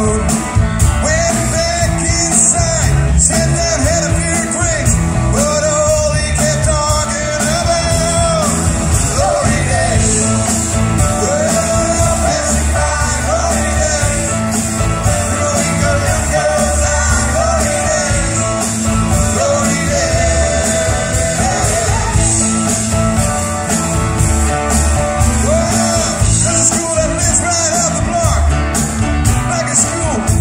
road. Went back inside, sat down, had a few drinks, but all he kept talking about glory days. Well, passing by glory days, throwing girls out glory days, glory days. Well, there's a school that lives right up the block, like a school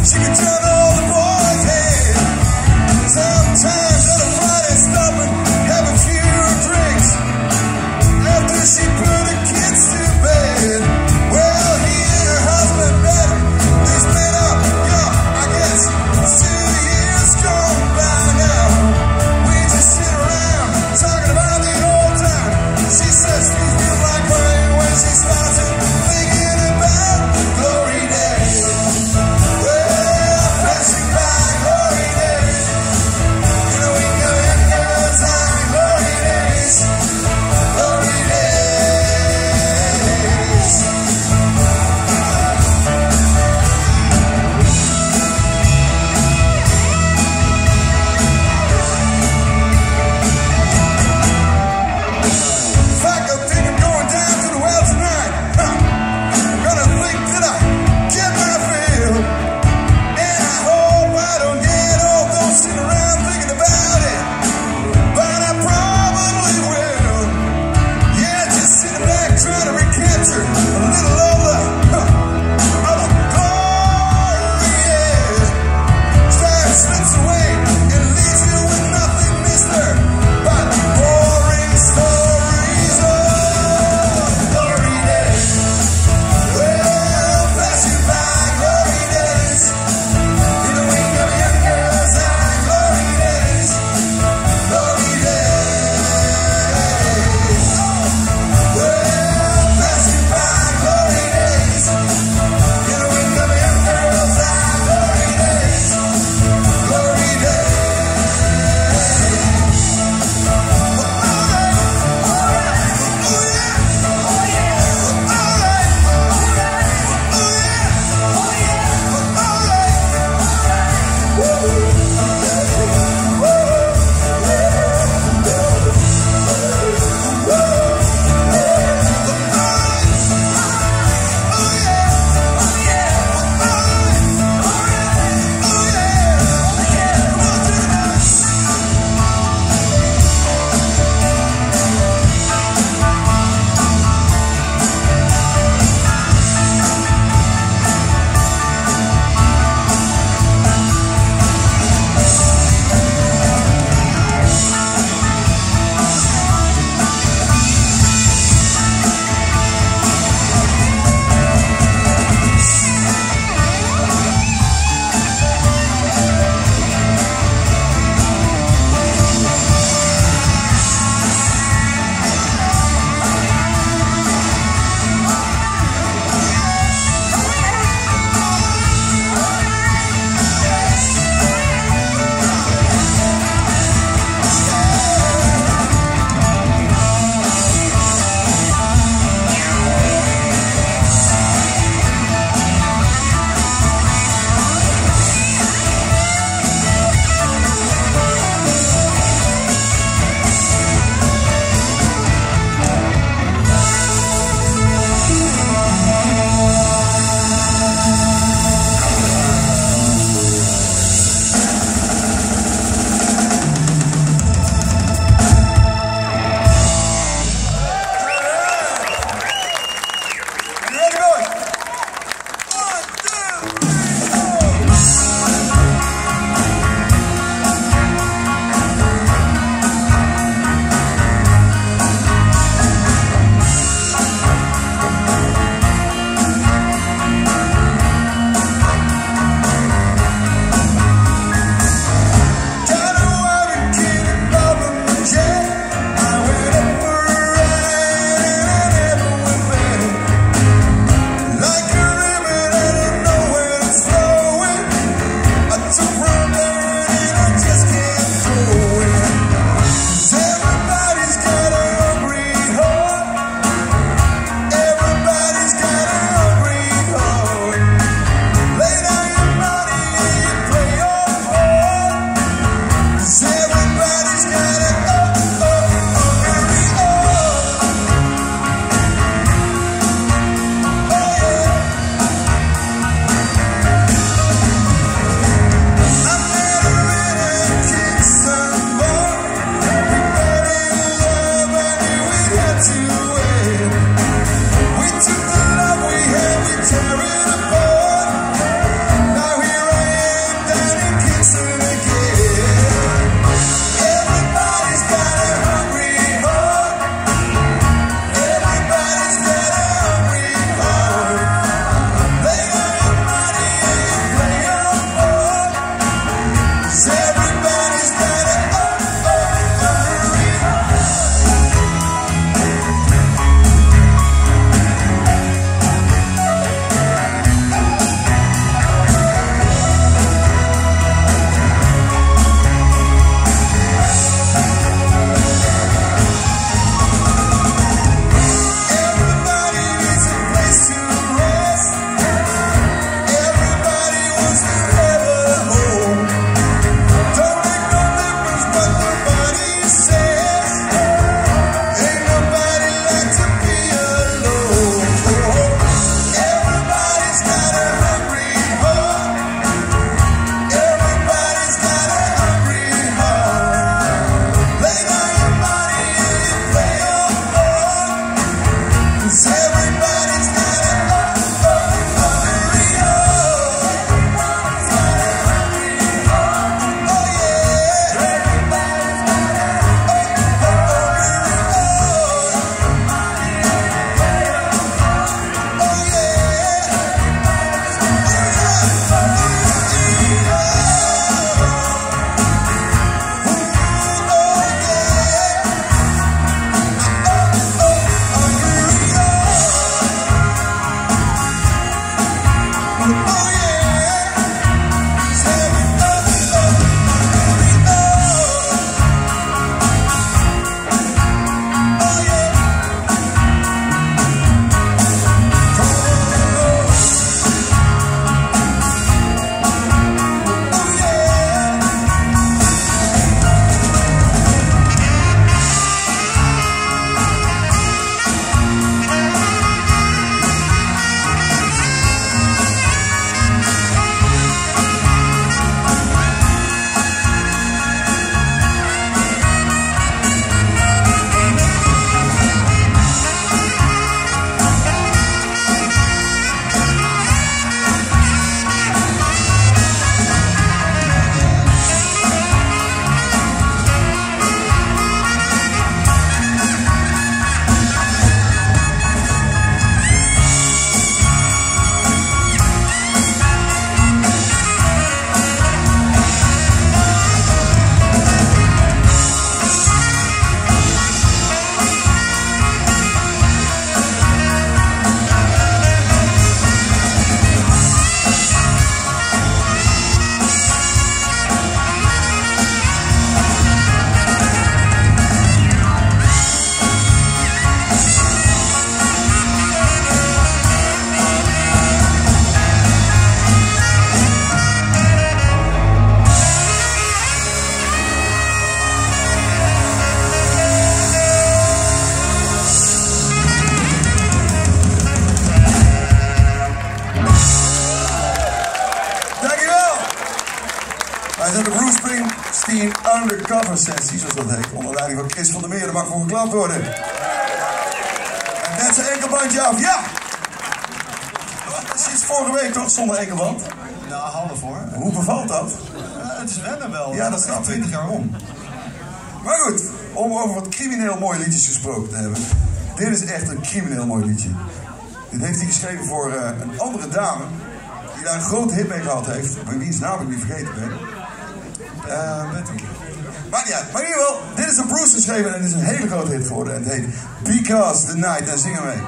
undercover sessie, zoals dat heet. Onder leiding van Chris van der Meer, er mag voor geklapt worden. En net zijn enkelbandje af, ja! Sinds vorige week toch, zonder enkelband? Nou, half hoor. Hoe bevalt dat? Het is wennen wel. Ja, dat gaat 20 jaar om. Maar goed, om over wat crimineel mooie liedjes gesproken te hebben. Dit is echt een crimineel mooi liedje. Dit heeft hij geschreven voor een andere dame, die daar een grote hit mee gehad heeft. Maar wiens naam ik niet vergeten ben. Maar ja, maar in ieder geval, dit is een Bruce geschreven en dit is een hele grote hit geworden. En het heet Because the Night. En zingen mee.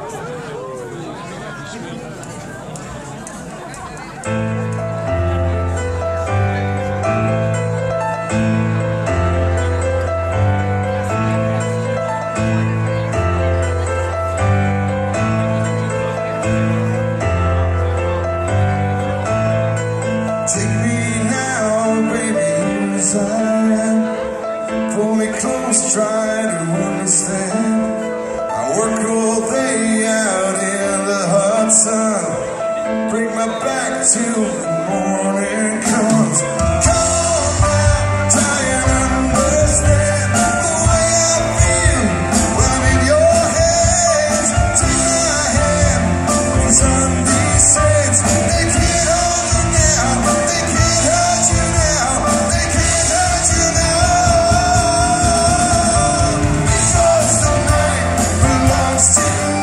Pull me close, try to understand. I work all day out in the hot sun, break my back till the morning comes. Come on, try and understand the way I feel when I'm in your hands. Take my hand, when sun descends. They can't hold you now, they can't hurt you now, they can't hurt you now.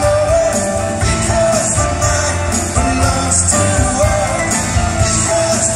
Because the night belongs to us. Because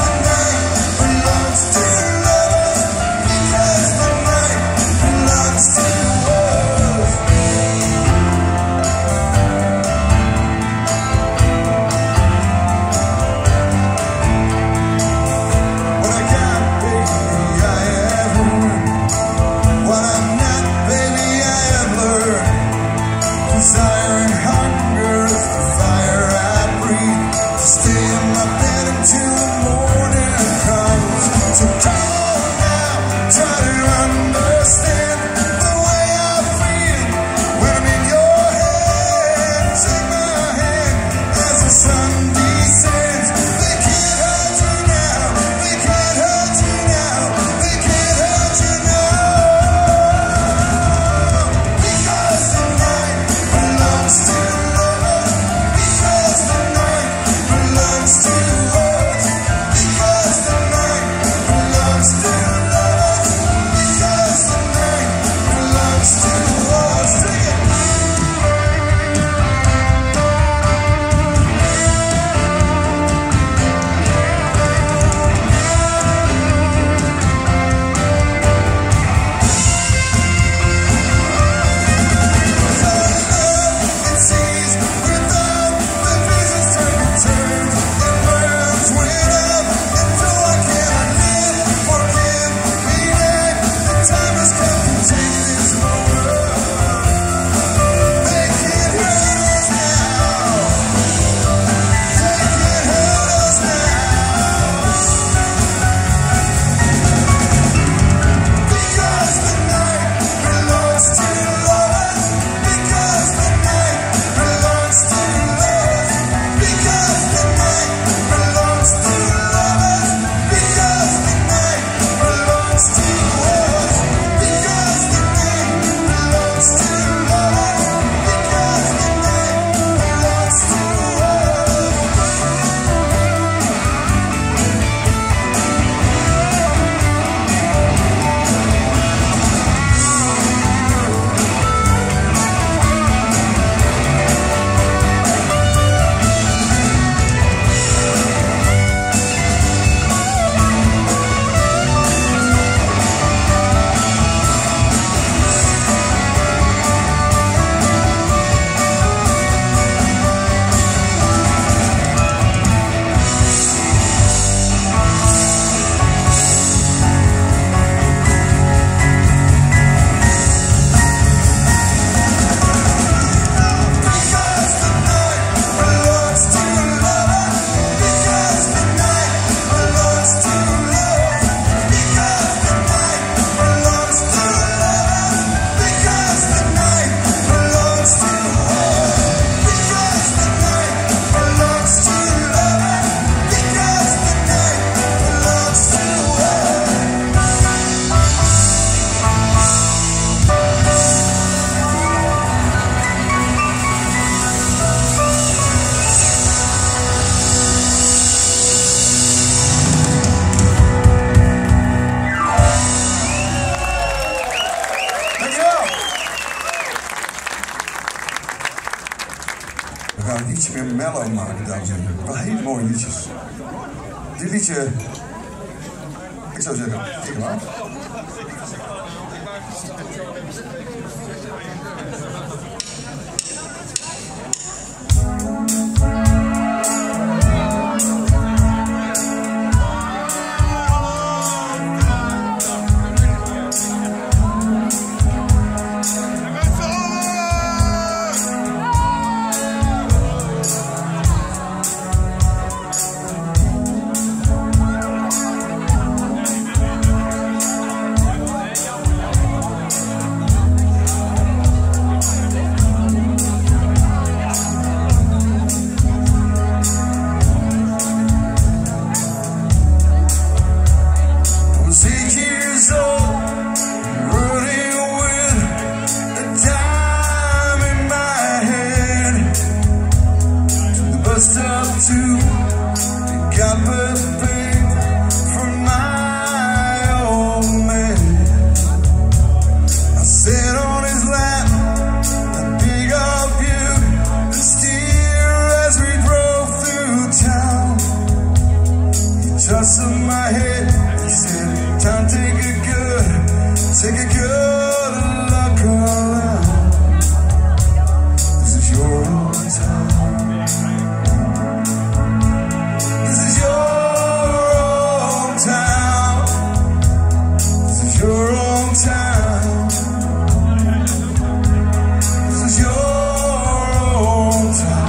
We gaan het ietsje meer mellow maken, dames en heren. Wel hele mooie liedjes. Dit liedje, ik zou zeggen, tik hem af. Just in my head, he said, time take a good look around. This is your own time. This is your own town. This is your own town. This is your own town.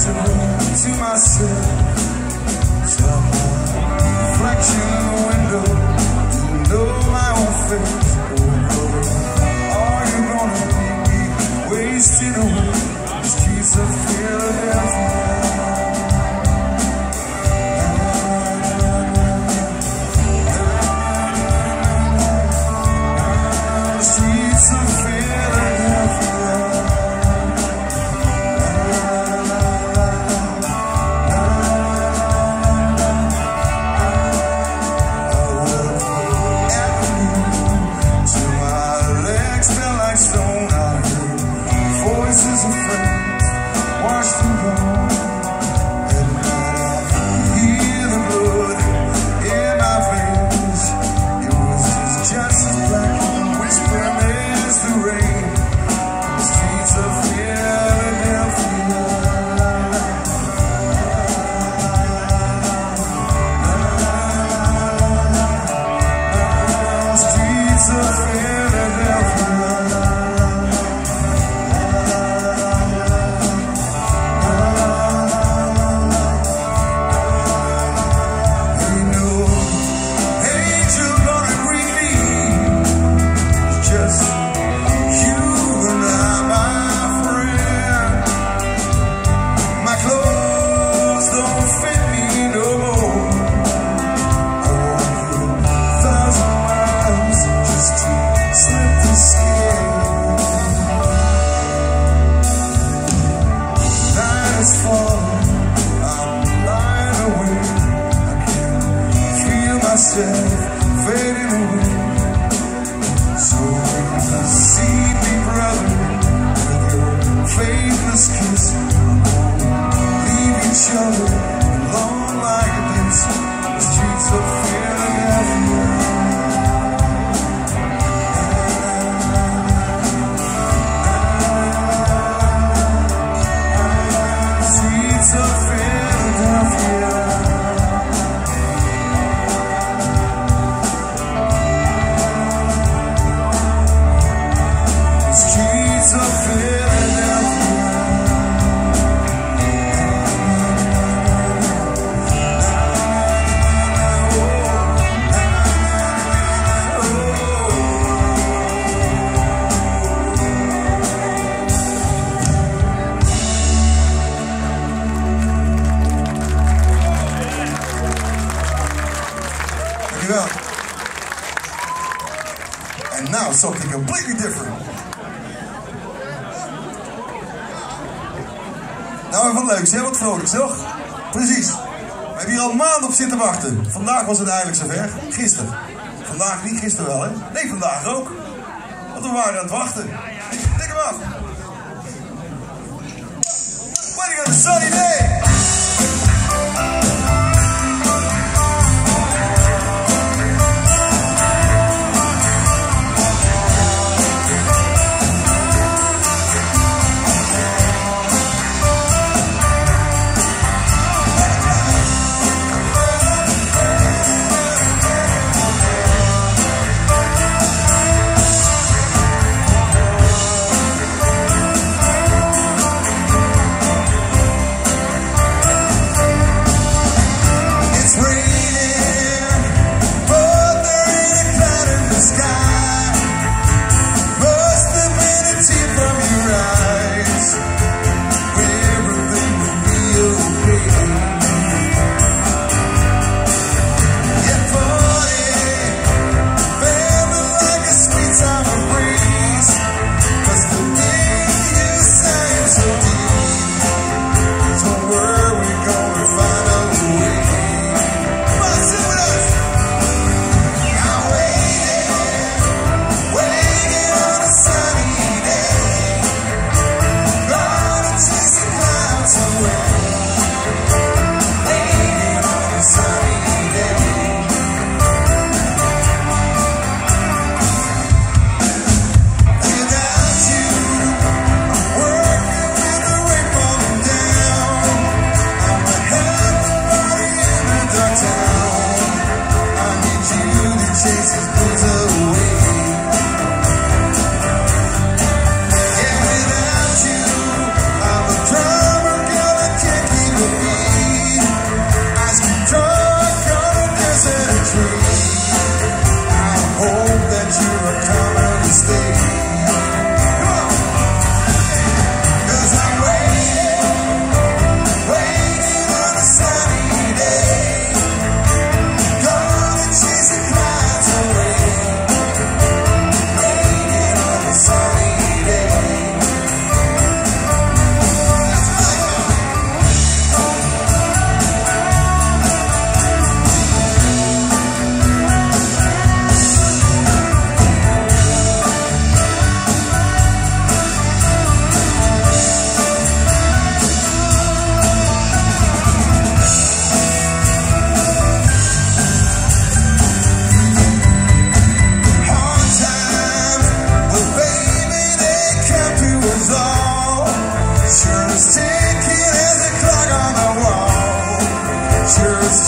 impossible to myself. Some reflection in the window, you know my own face. Oh, are you gonna leave me wasting away the streets of Philadelphia? Fading away, so see me, brother, with your faithless kiss. Leave each other alone like this, the streets of Philadelphia. The streets of Philadelphia. And now something completely different. Nou, even wat leuks, hè? Wat vrolijks, toch? Precies. We hebben hier al maanden op zitten wachten. Vandaag was het eindelijk zover. Gisteren. Vandaag niet, gisteren wel, hè? Nee, vandaag ook. Want we waren aan het wachten. Tik hem af. Waiting on a sunny day.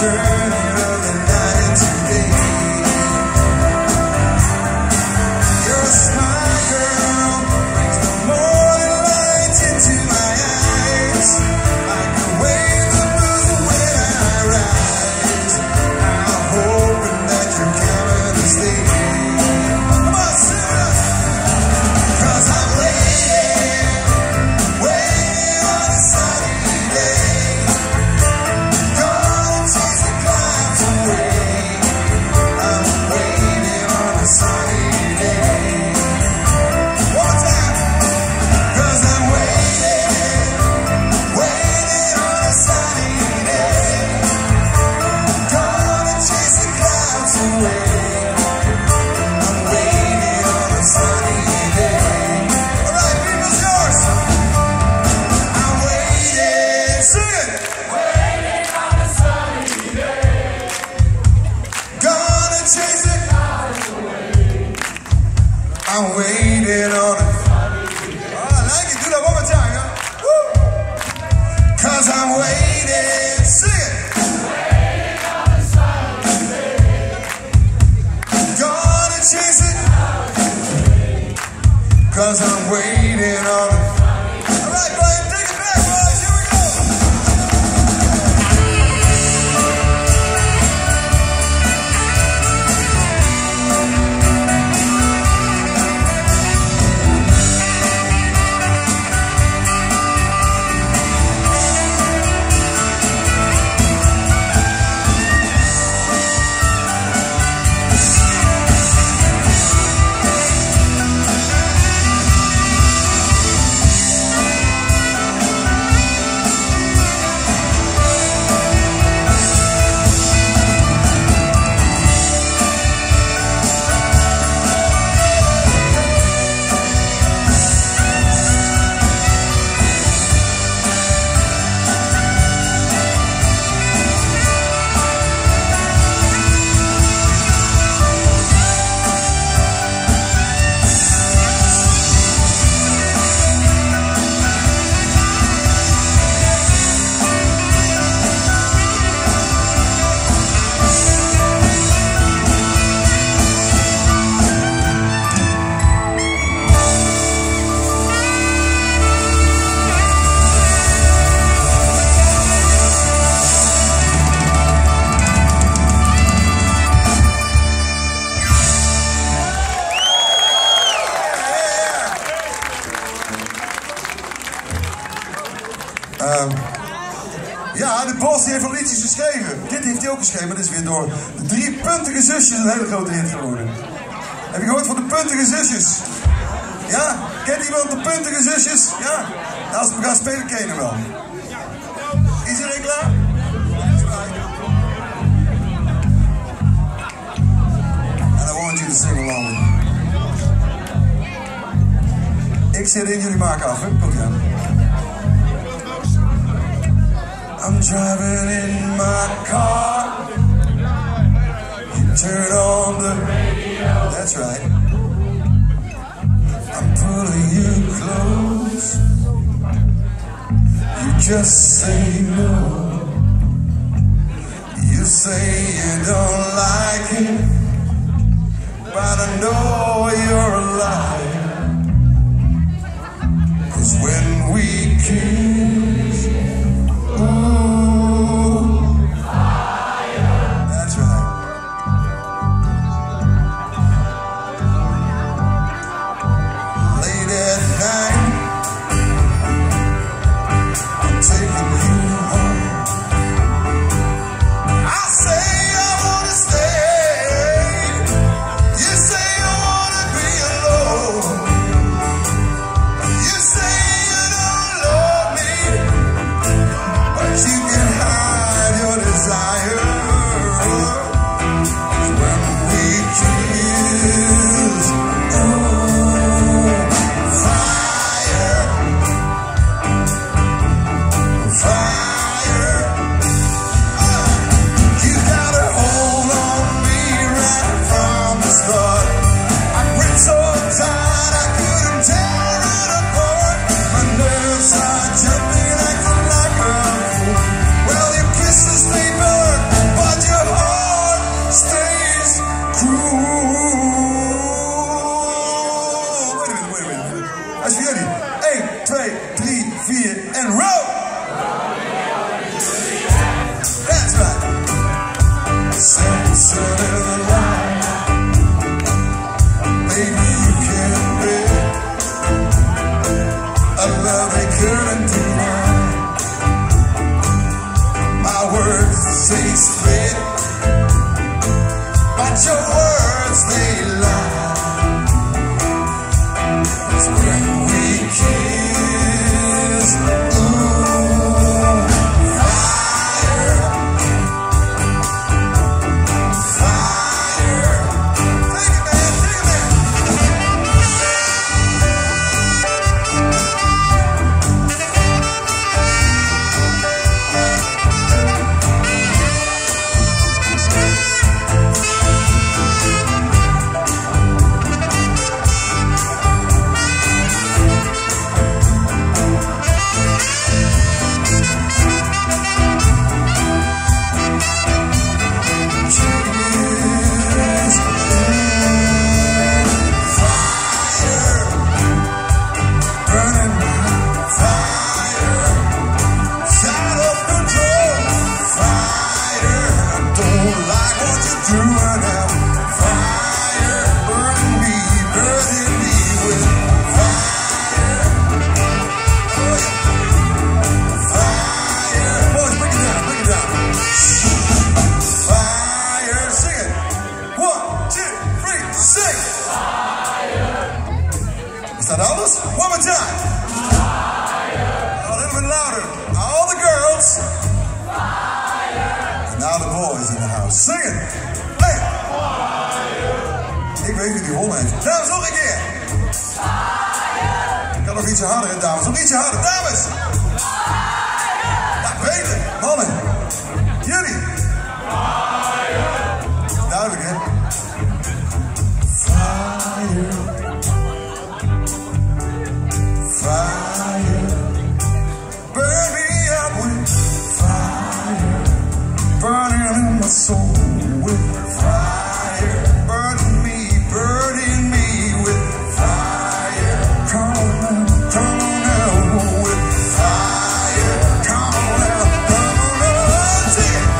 turning of the night into day. You're a smile, girl, brings the morning light into my eyes, like the way the moon when I rise. I'm hoping that you're coming to stay. Come on, sing it. 'Cause I'm waiting on a sunny day. Gonna chase the clouds away. I'm waiting on a sunny day. One more time. 'Cause I'm waiting on a sunny day. Gonna chase the clouds away. I'm waiting on a sunny day. All right, people's yours. I'm waiting. Sing it. Gonna chase it. I'm waiting on it. Oh, I like it. Do that one more time, yo. Woo. 'Cause I'm waiting. Sing it. Gonna chase it. 'Cause I'm waiting on it. All right, Brian, take it back, boys. Here we go. Ja, de Bos die heeft al liedjes geschreven. Dit heeft hij ook geschreven, maar dit is weer door de Drie Puntige Zusjes een hele grote hit geworden. Heb je gehoord van de Puntige Zusjes? Ja? Kent iemand de Puntige Zusjes? Ja? Nou, als we gaan spelen, ken je hem wel. Is iedereen klaar? And I want you to sing along with me. Ik zit in, jullie maken af, hè? Komt aan. I'm driving in my car. You turn on the radio. That's right. I'm pulling you close. You just say no. You say you don't like it, but I know you're a liar. 'Cause when we kiss, ooh, fire. That's right. Late at night, I'm taking you home. I say I wanna stay. You say you wanna be alone. You say you don't love road. That's right. Simple sun in the light. Maybe you can bear a love they couldn't deny. My words say split, but your words they lie. It's when we kiss, ooh, fire, fire. Take it, man, take it, man. Is that all? One more time. Fire. A little bit louder. All the girls. Fire. And now the boys in the house. Sing it. Hey. Fire. Ik weet wie die hol heeft. Dames, nog een keer. Fire. Kan nog ietsje harder, dames. Nog ietsje harder. Dames. Fire. Ja, beter. Mannen. Jullie. Fire. Duidelijk, hè? Fire. Fire, burn me up with fire, burning in my soul with fire, burning me with fire. Come on now with fire. Come on now, sing it.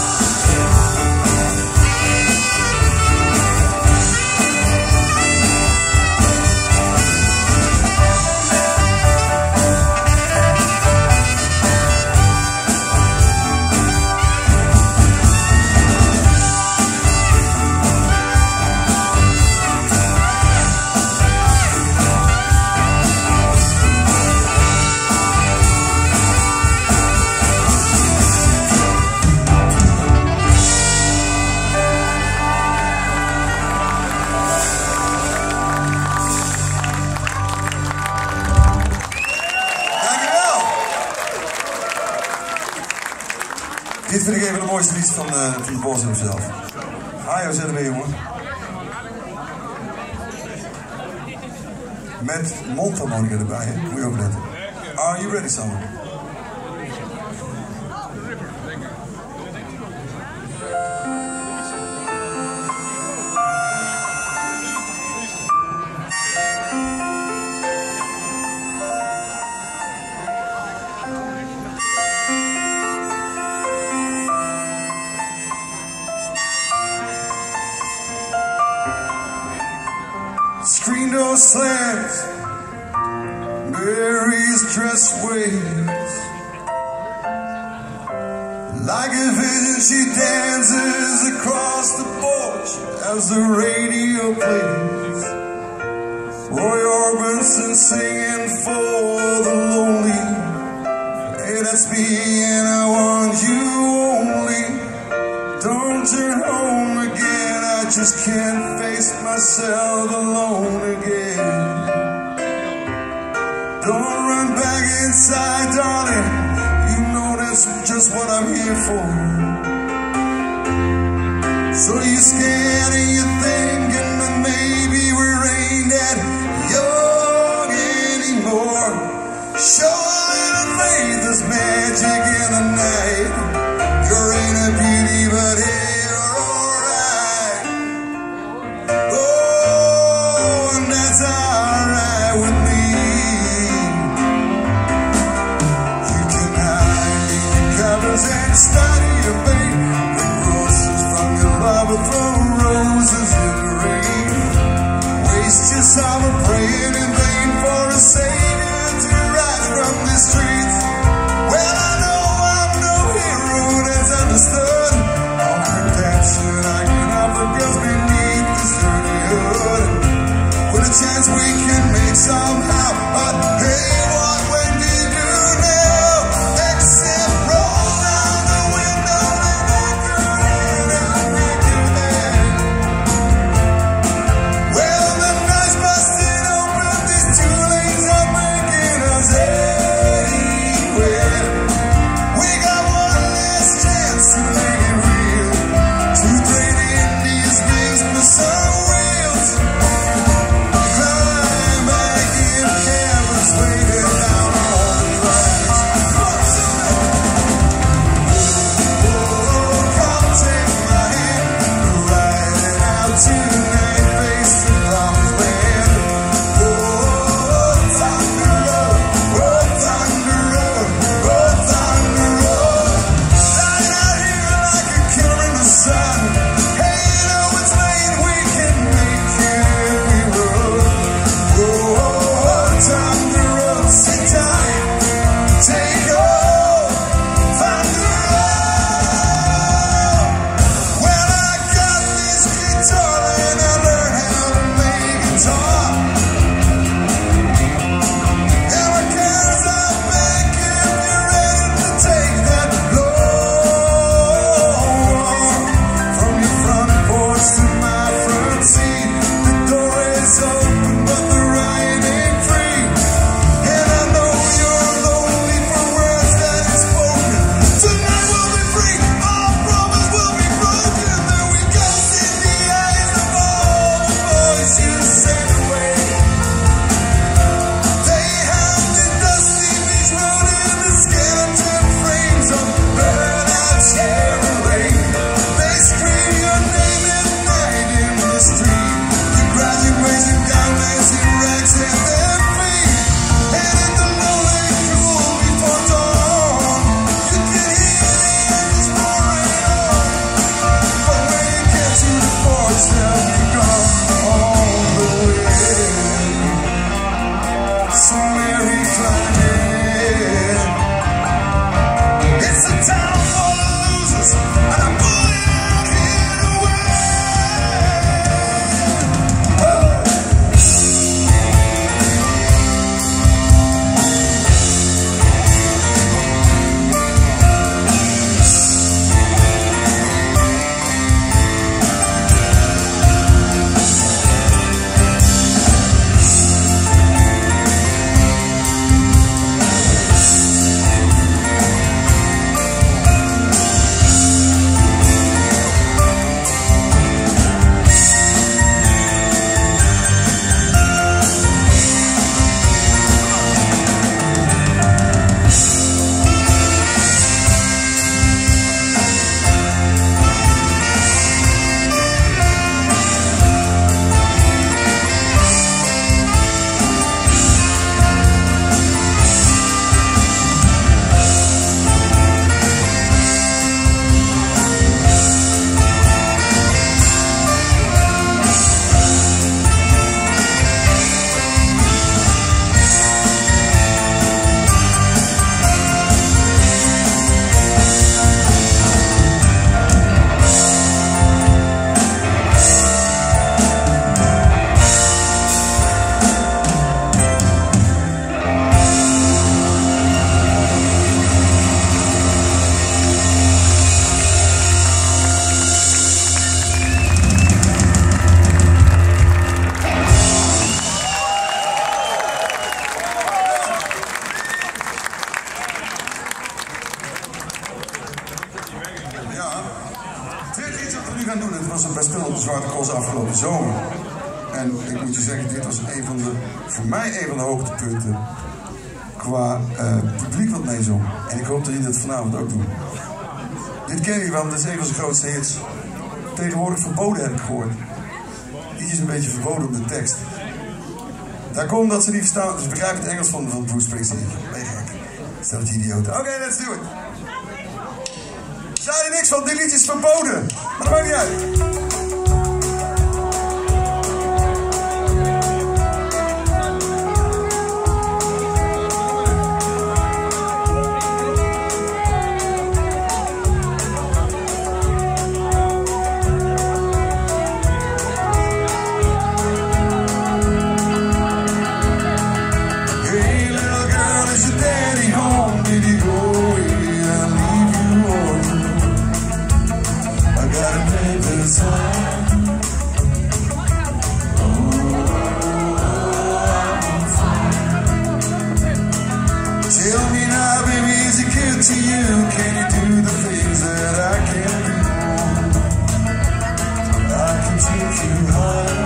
Dit vind ik een van de mooiste liedjes van de Boys zelf. Hajo, zet hem weer, jongen. Met mondharmonica erbij, hè? Moet je opletten. Are you ready, Sander? Screen door slams, Mary's dress waves. Like a vision she dances across the porch as the radio plays. Roy Orbison singing for the lonely. Hey, that's me and I want you only. Don't turn home again, I just can't face myself alone again. Don't run back inside, darling, you know that's just what I'm here for. So you're scared and you're thinking that maybe we ain't that young anymore. Show a little faith, there's magic in the night. You're in a beauty, but hey, you're alright. Oh, and that's alright with me. gaan doen. Het was een best op de Zwarte Cross afgelopen zomer. En ik moet je zeggen, dit was voor mij een van de hoogtepunten qua publiek wat meezong. En ik hoop dat jullie dat vanavond ook doen. Dit ken je wel, dit is een van zijn grootste hits. Tegenwoordig verboden heb ik gehoord. Die is een beetje verboden op de tekst. Daar komt dat ze niet verstaan, dus begrijp het Engels van Bruce Springsteen. Ben je gek? Stel het idioten. Oké, let's do it. Zei er niks van, dit liedje is verboden. Maar dat maakt niet uit. To you, can you do the things that I can do? I can take you higher.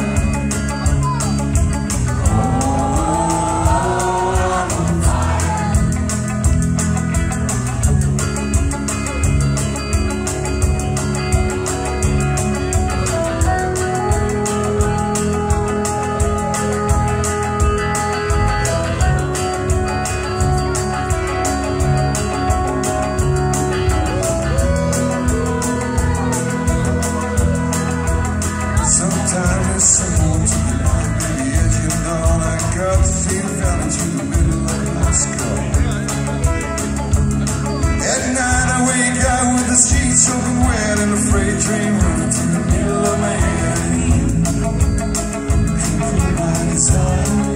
Soaking wet in a freight train running to the middle of Miami. Complete my desire.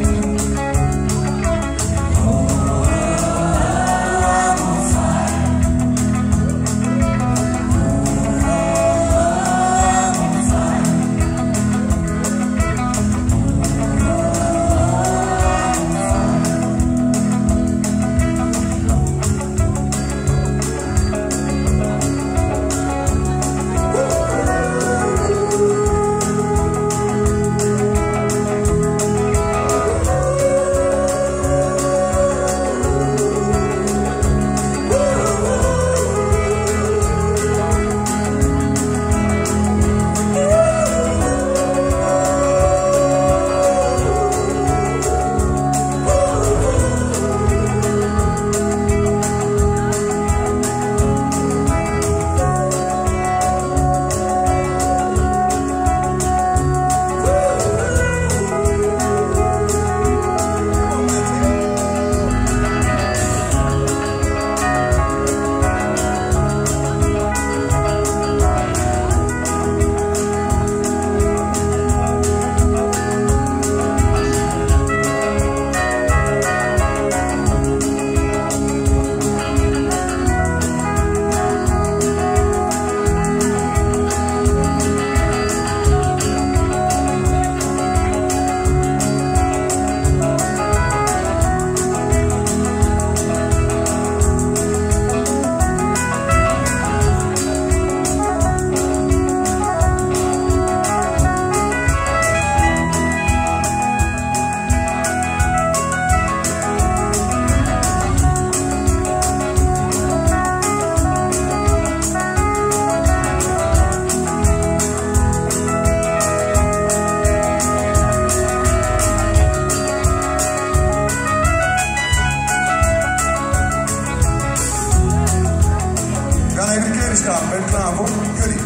Ben je klaar voor? Jullie.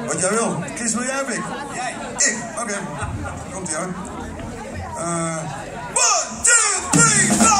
Wat jij wil. Chris, wil jij of ik? Jij. Ik? Oké. Komt-ie hoor. 1, 2, 3, 4!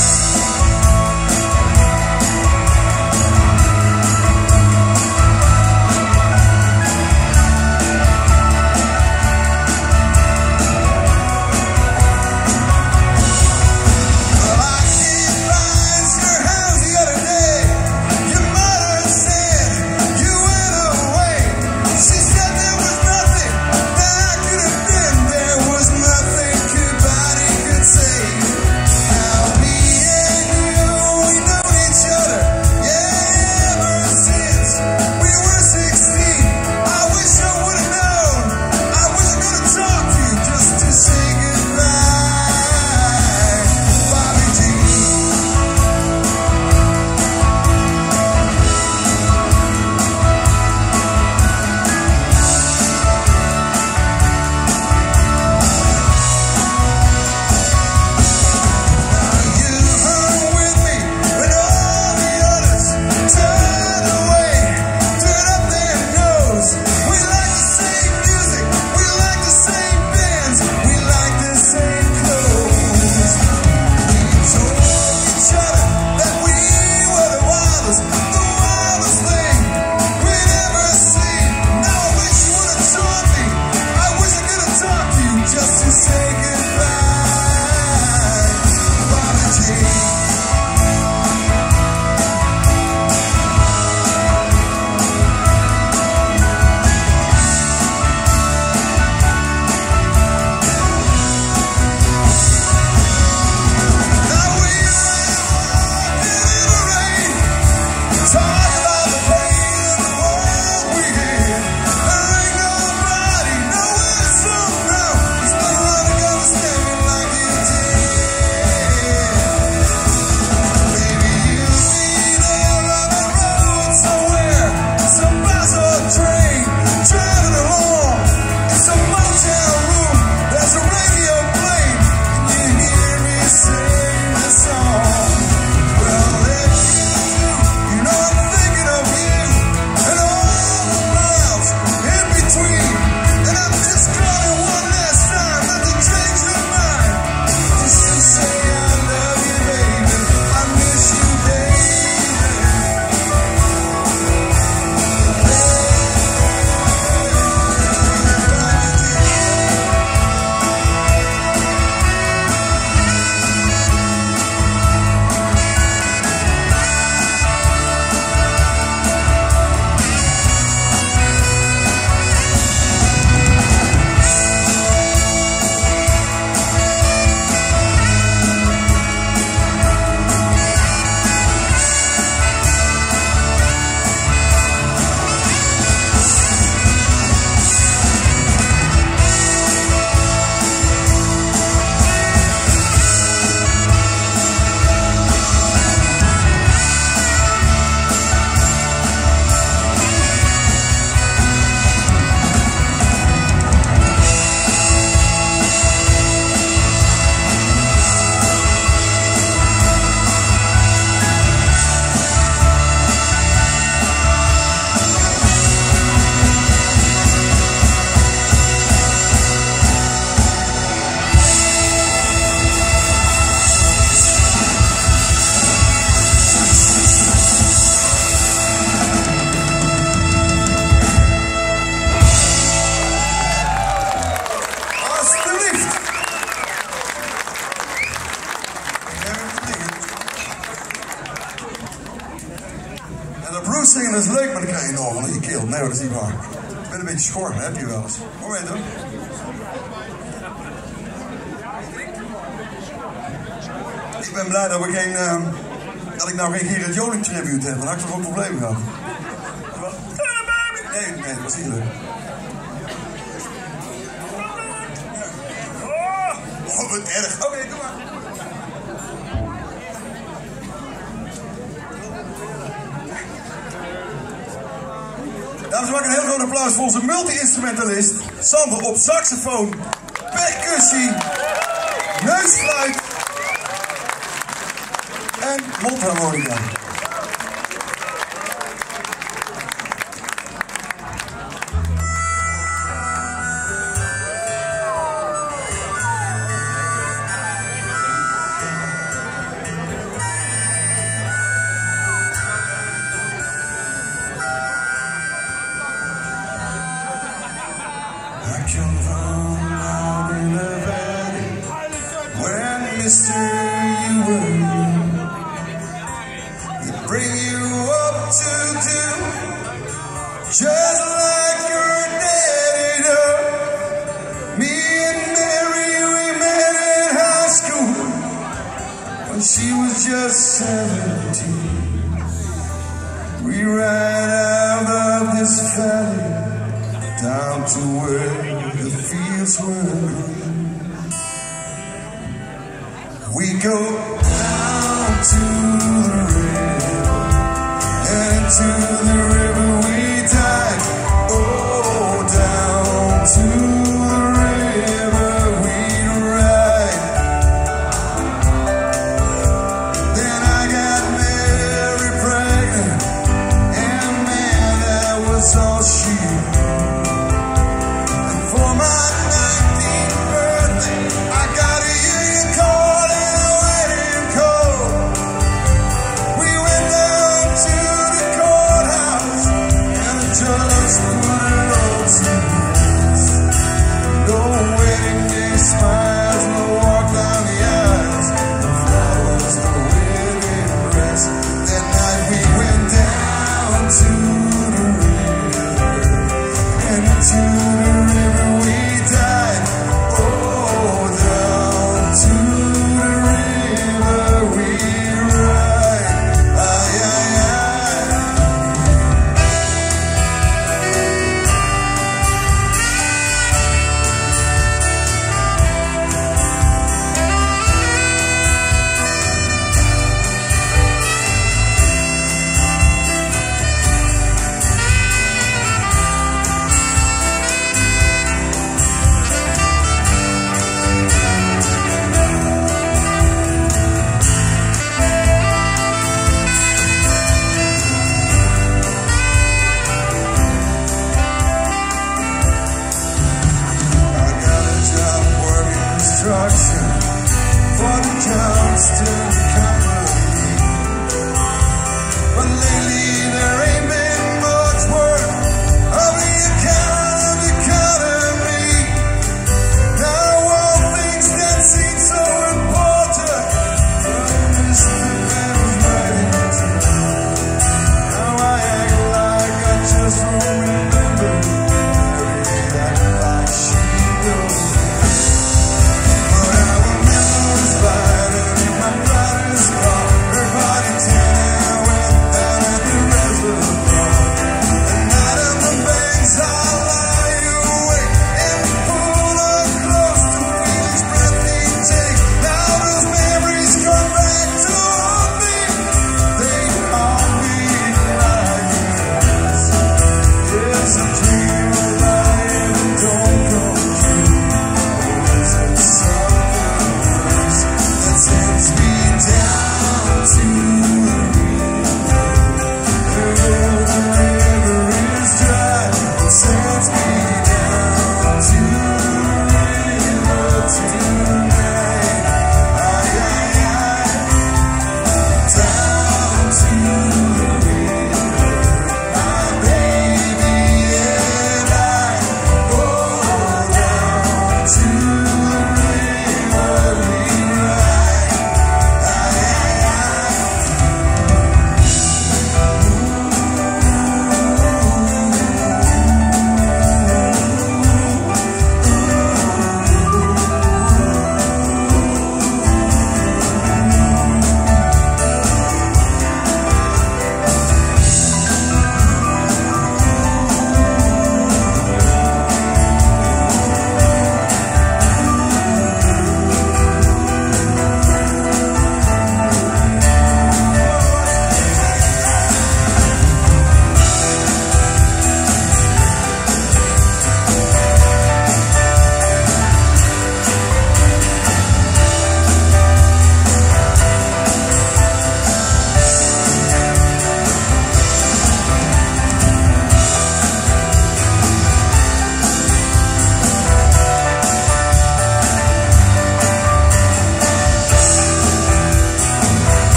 Zingen is leuk, maar dan krijg je nog wel in je keel. Nee hoor, dat is niet waar. Ik ben een beetje schor, dat heb je wel eens. Moment hoor. Ik ben blij dat ik nou geen Gerard Joling tribute heb, dan had ik toch ook problemen gehad. Nee, dat was niet leuk. Oh, wat erg. Oké, doe maar. Dames en heren, een heel groot applaus voor onze multi-instrumentalist Sander op saxofoon, percussie, neusfluit en mondharmonica. was just 17. We ran out of this valley down to where the fields were. We go down to the river, and to the river we dive. Oh, down to the river we ride. Then I got Mary pregnant, and man, that was all she knew. And for my 19th birthday, I got a union card and a wedding coat. We went down to the courthouse.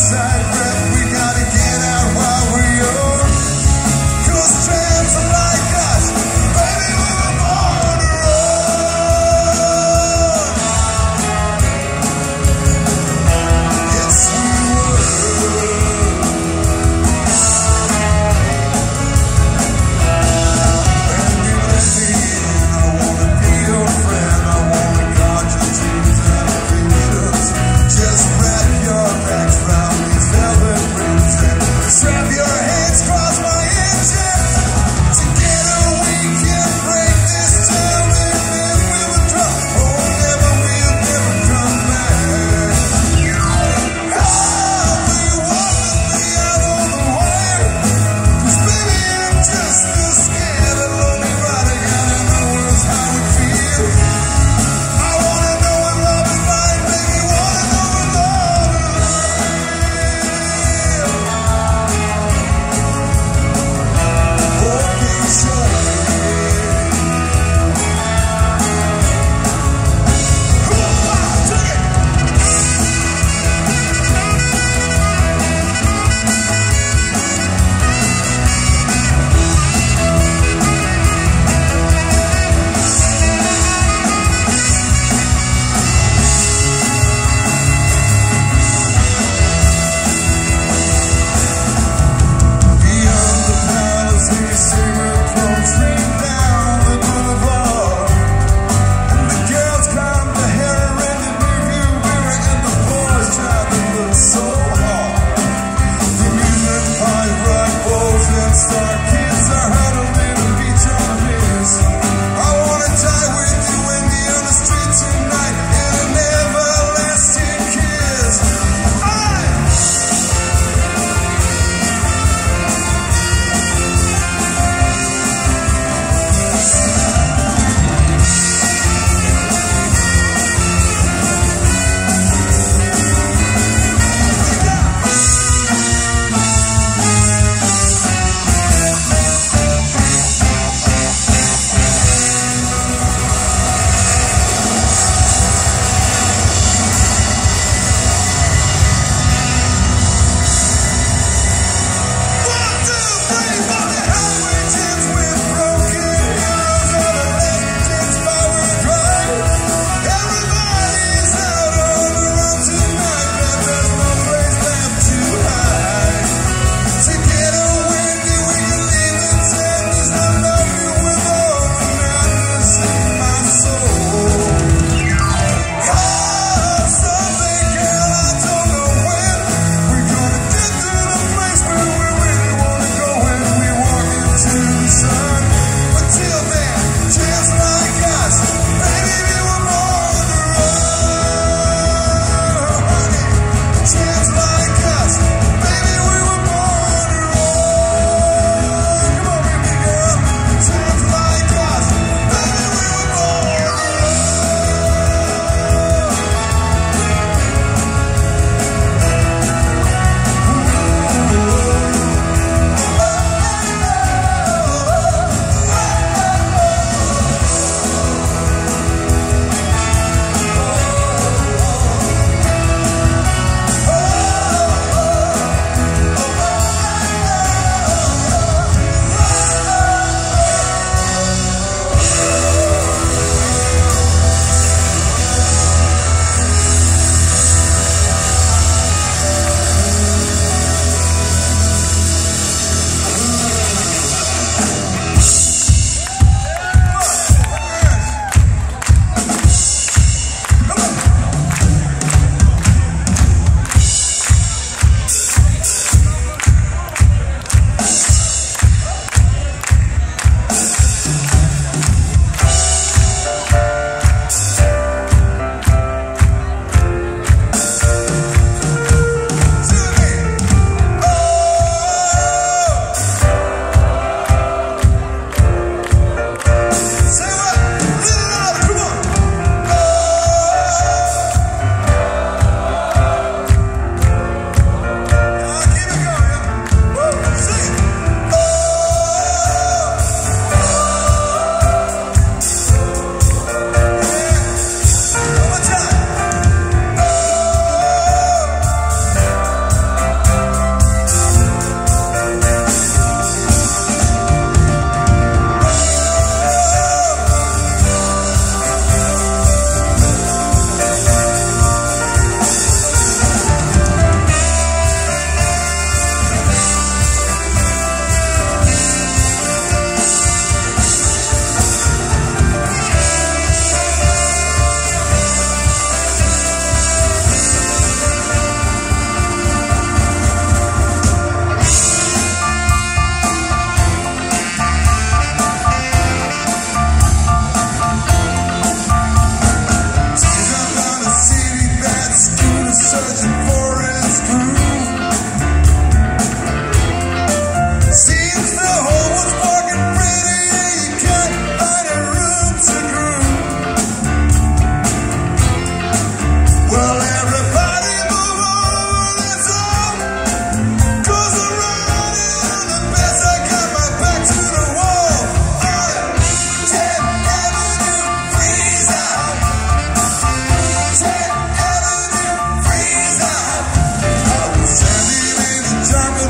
inside breath, we gotta get out while we're young. 'Cause tramps are like us, baby, we were born to run. Yes, we were. Baby, let me in. I wanna be your friend. I wanna guard your dreams and visions. Just wrap your legs round these velvet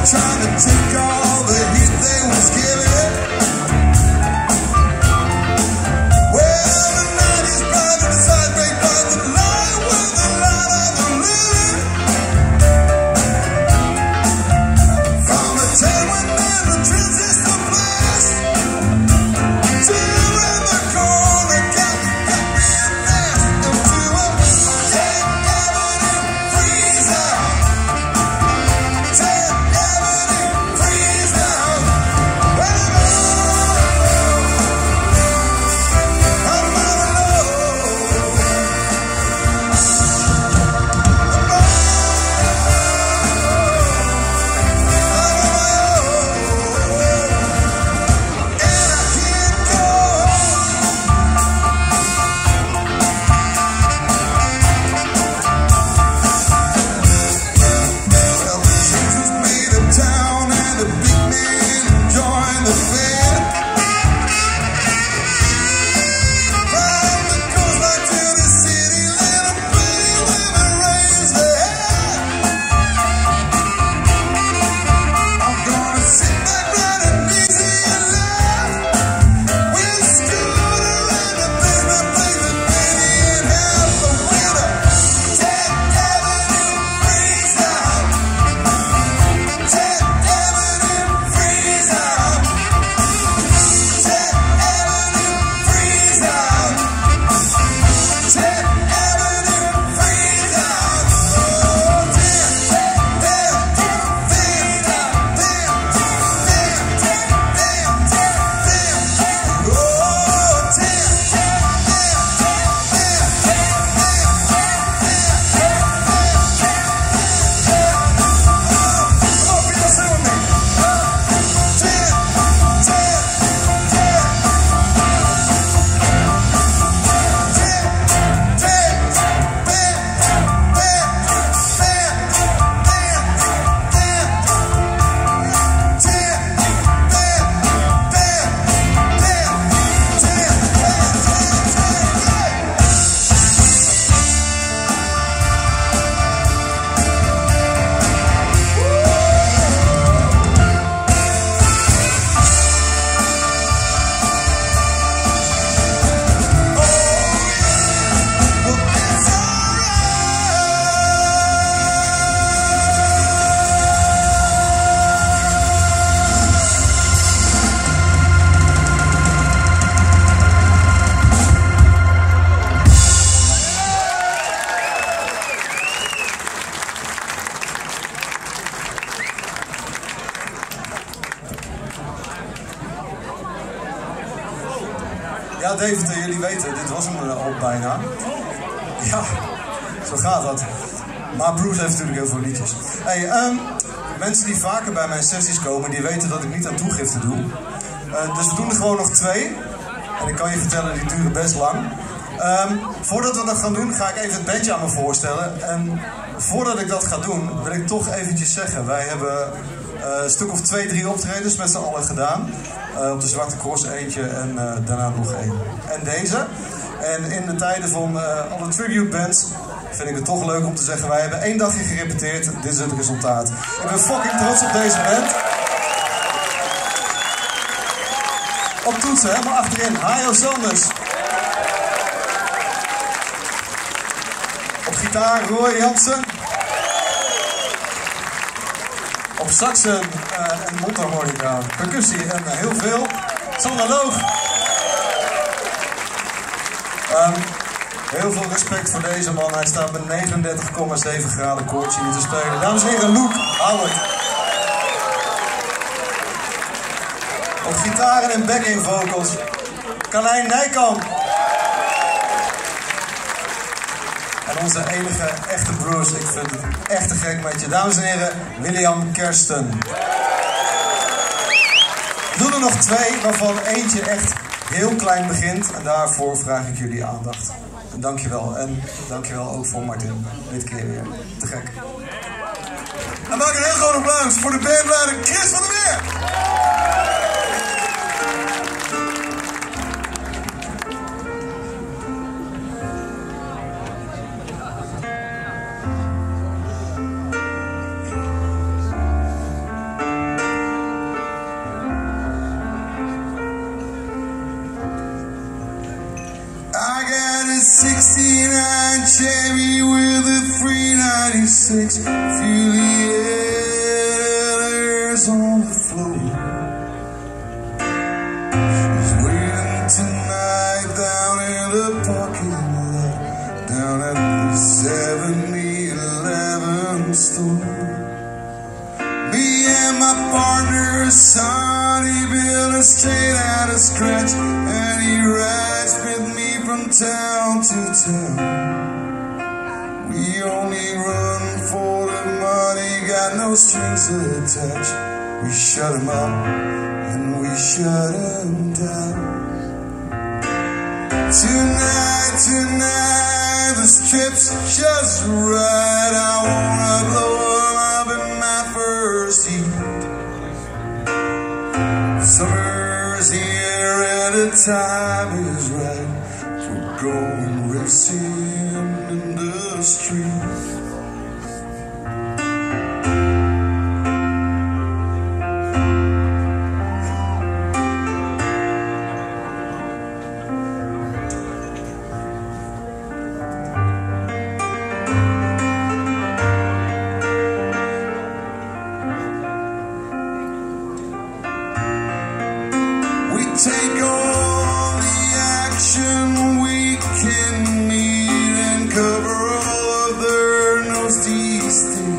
trying to take all the heat they was giving. Well, the night is bright inside, they find the light with the light of the living. From a time when there's a transistor blast, till in the corner, got me in fast, into a 10th Avenue freeze out. 10th Avenue freeze out. Well, I'm on the low. Ja, Deventer, jullie weten, dit was hem al bijna. Ja, zo gaat dat. Maar Bruce heeft natuurlijk heel veel liedjes. Hey, mensen die vaker bij mijn sessies komen, die weten dat ik niet aan toegifte doe. Dus we doen er gewoon nog 2. En ik kan je vertellen, die duren best lang. Voordat we dat gaan doen, ga ik even het bandje aan me voorstellen. En voordat ik dat ga doen, wil ik toch eventjes zeggen. Wij hebben een stuk of 2, 3 optredens met z'n allen gedaan. Op de Zwarte Cross eentje en daarna nog 1. En deze. En in de tijden van alle tribute bands vind ik het toch leuk om te zeggen, wij hebben 1 dagje gerepeteerd. Dit is het resultaat. Ik ben fucking trots op deze band. Op toetsen, helemaal achterin, Hajo Sanders. Op gitaar, Roy Jansen. Op saxen en mondharmonica, percussie en heel veel. Sander Loog. Heel veel respect voor deze man. Hij staat met 39,7 graden koortje hier te spelen. Dames en heren, Luke Howard. Op gitaren en backing vocals, Carlijn Nijkamp. En onze enige echte Bruce, ik vind het echt te gek met je. Dames en heren, William Kersten. We doen er nog 2, waarvan eentje echt heel klein begint. En daarvoor vraag ik jullie aandacht. En dankjewel. En dankjewel ook voor Martin. Dit keer weer. Te gek. En maak een heel groot applaus voor de bandleider Chris van der Meer. 69 Chevy with a 396. Feel the air's on the floor. She's waiting tonight down in the parking lot, down at the 7-Eleven store. Me and my partner, son, he built us straight out of scratch, and he rides with me from town to town. We only run for the money, got no strings attached. We shut him up and we shut him down. Tonight, the strip's just right. I wanna blow him up in my first heat. Summer's here and the time is right for going racing in the street. Take all the action we can need and cover all of their nosy.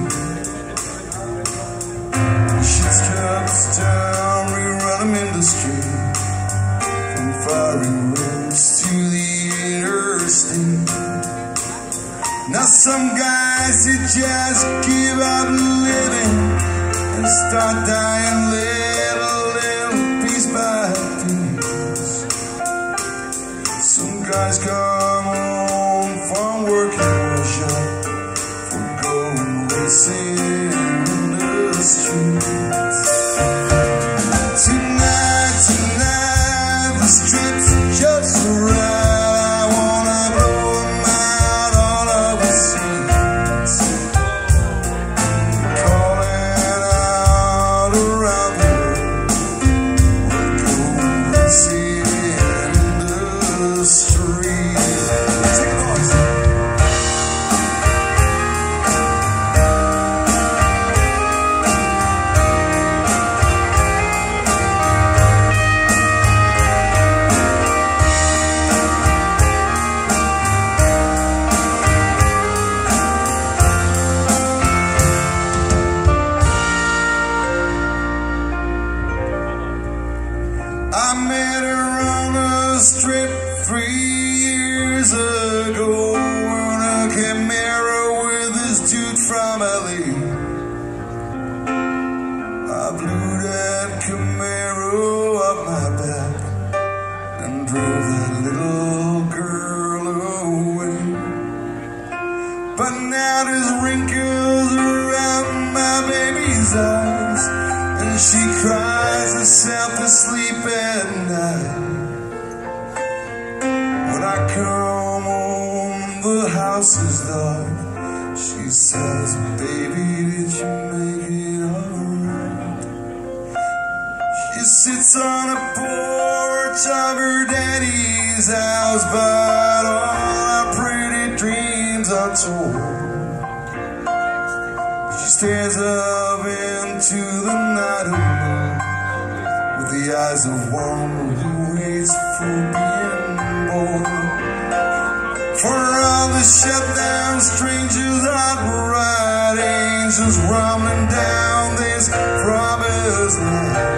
Shit's cups down, we run them in the street, from firing roads to the interstate. Now some guys that just give up living and start dying little piece by piece. Some guys come home from work in a shop for going racing in the streets. Tonight, the strip's just right. I wanna blow them out all of the seats, calling out around the world. We're going racing in the streets. Take it, boys. I met her on a strip 3 years ago in a Camaro with this dude from LA. I blew that Camaro up my back and drove that little girl away. But now there's wrinkles around my baby's eyes, and she cries herself to sleep at night. When I come home, the house is dark. She says, baby, did you make it alright? She sits on a porch of her daddy's house, but all our pretty dreams are torn. She stares up into the night alone with the eyes of one who waits for being born. For all the shutdown strangers outright, angels rumbling down this promised land.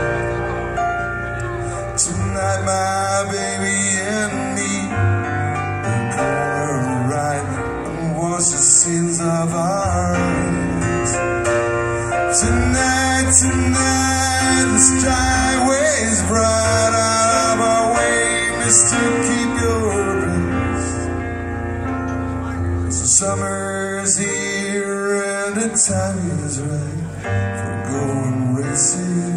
Tonight, my baby and me will go right and wash the sins of our eyes. Tonight, the skyway's bright. Out of our way, mister, keep your rest. So summer's here and the time is right for going racing